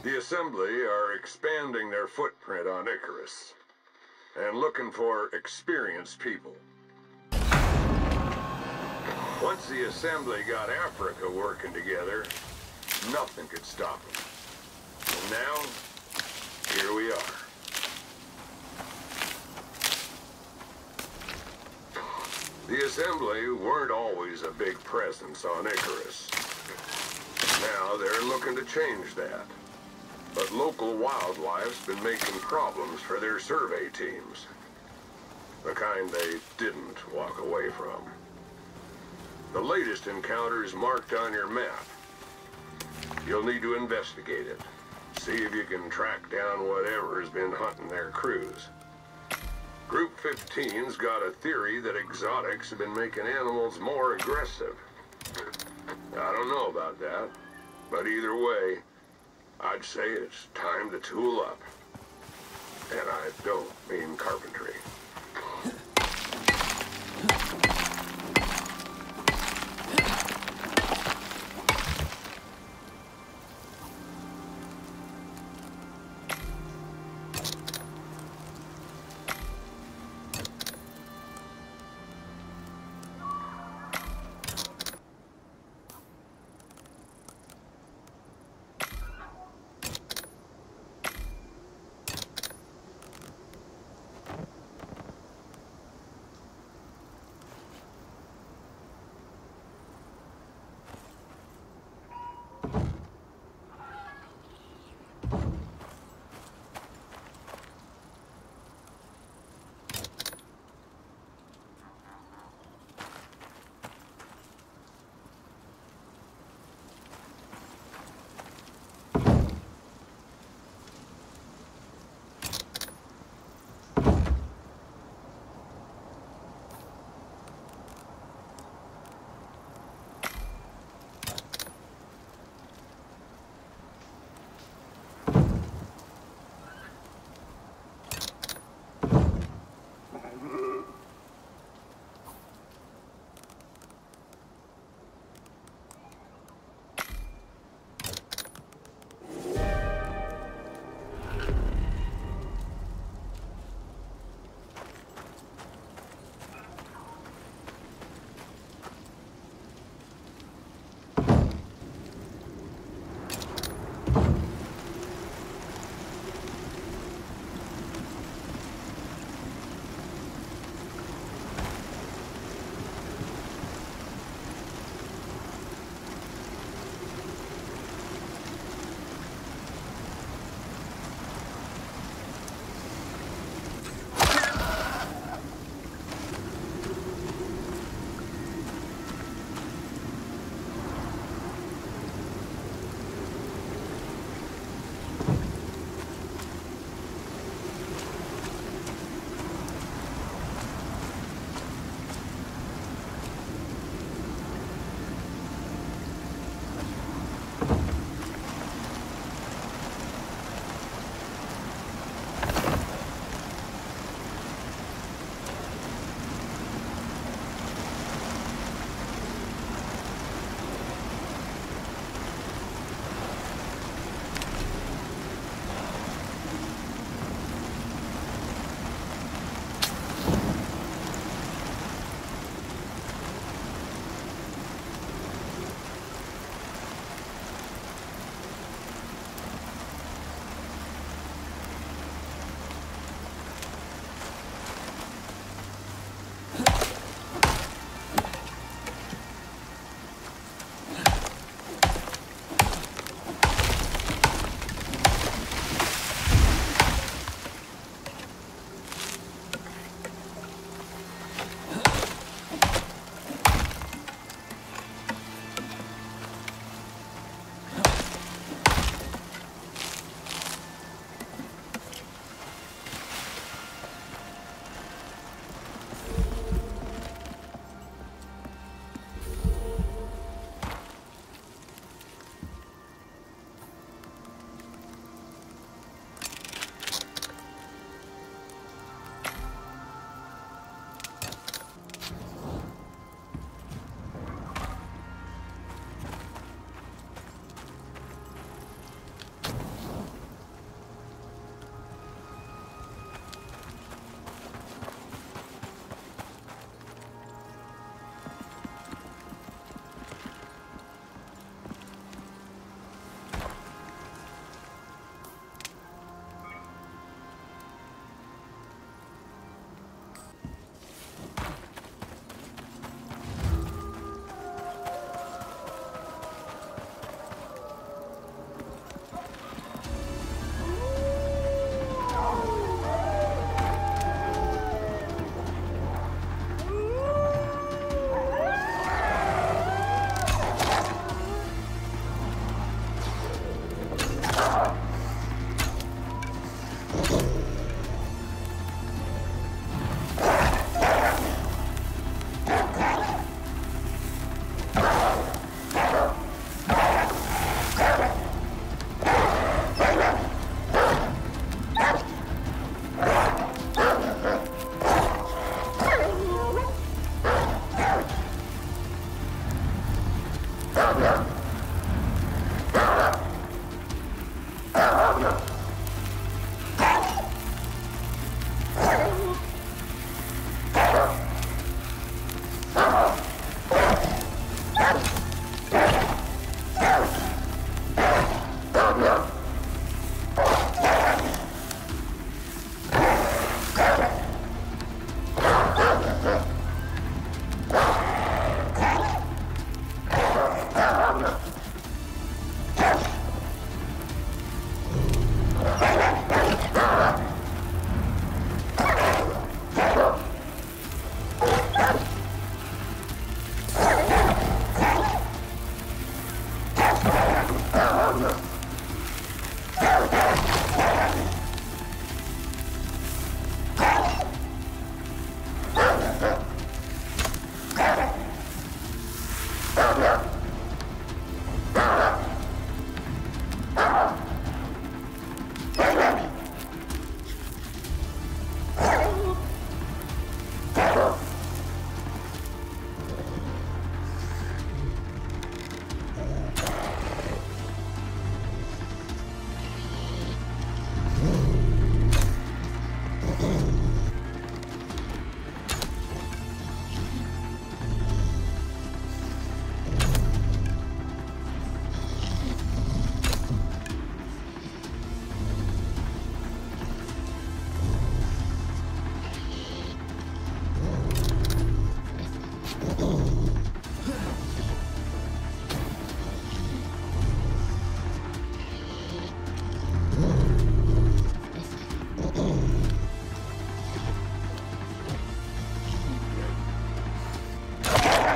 The Assembly are expanding their footprint on Icarus and looking for experienced people. Once the Assembly got Africa working together, nothing could stop them. And now, here we are. The Assembly weren't always a big presence on Icarus. Now they're looking to change that. But local wildlife's been making problems for their survey teams. The kind they didn't walk away from. The latest encounter is marked on your map. You'll need to investigate it. See if you can track down whatever's been hunting their crews. Group 15's got a theory that exotics have been making animals more aggressive. I don't know about that, but either way, I'd say it's time to tool up. And I don't mean carpentry.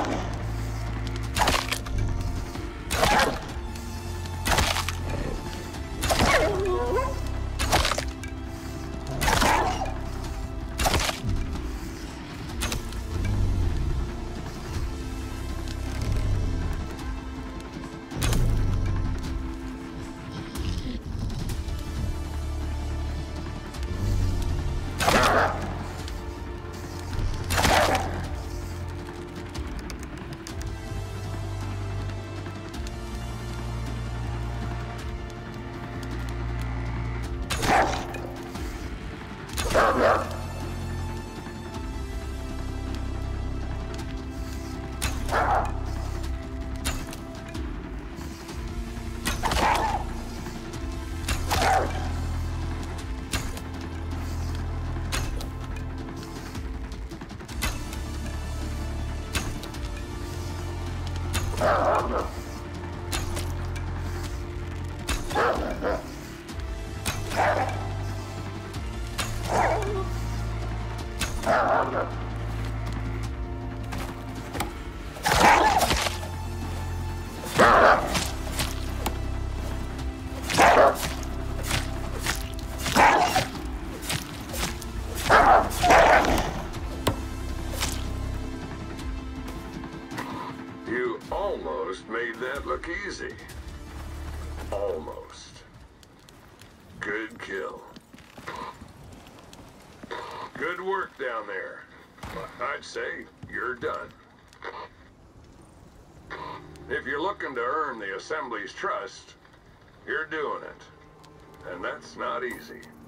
You almost made that look easy. Almost. Good kill. Good work down there. I'd say you're done. If you're looking to earn the Assembly's trust, you're doing it. And that's not easy.